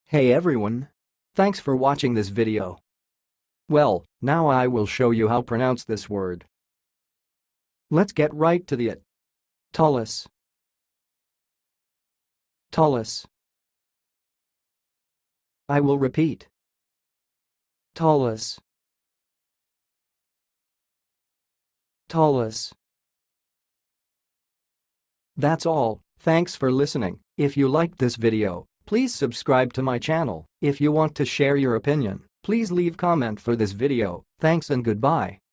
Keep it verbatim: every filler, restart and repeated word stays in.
Hey everyone! Thanks for watching this video. Well, now I will show you how to pronounce this word. Let's get right to the it. Tullos. Tullos. I will repeat. Tullos. Tullos. That's all. Thanks for listening. If you liked this video, please subscribe to my channel. If you want to share your opinion, please leave comment for this video. Thanks and goodbye.